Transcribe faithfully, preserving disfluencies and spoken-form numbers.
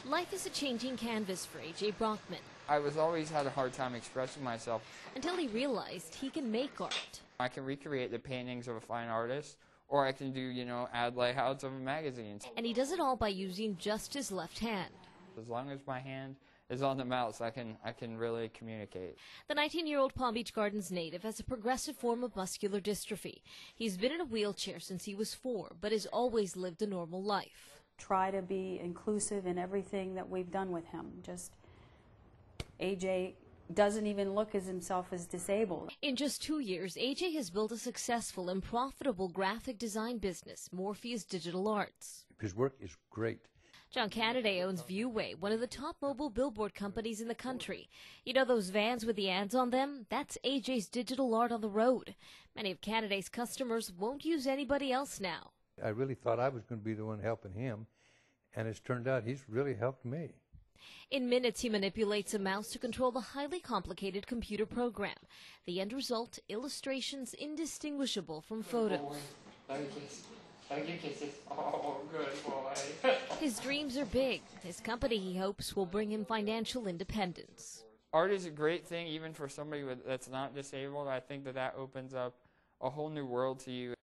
Life is a changing canvas for A J Brockman. I was always had a hard time expressing myself. Until he realized he can make art. I can recreate the paintings of a fine artist, or I can do, you know, ad layouts of a magazine. And he does it all by using just his left hand. As long as my hand is on the mouse, I can, I can really communicate. The nineteen-year-old Palm Beach Gardens native has a progressive form of muscular dystrophy. He's been in a wheelchair since he was four, but has always lived a normal life. Try to be inclusive in everything that we've done with him. Just A J doesn't even look as himself as disabled. In just two years, A J has built a successful and profitable graphic design business, Morpheus Digital Arts. His work is great. John Cannaday owns Viewway, one of the top mobile billboard companies in the country. You know those vans with the ads on them? That's A J's digital art on the road. Many of Cannaday's customers won't use anybody else now. I really thought I was going to be the one helping him, and it's turned out he's really helped me. In minutes, he manipulates a mouse to control the highly complicated computer program. The end result, illustrations indistinguishable from photos. Oh, good boy. His dreams are big. His company, he hopes, will bring him financial independence. Art is a great thing, even for somebody with, that's not disabled. I think that that opens up a whole new world to you.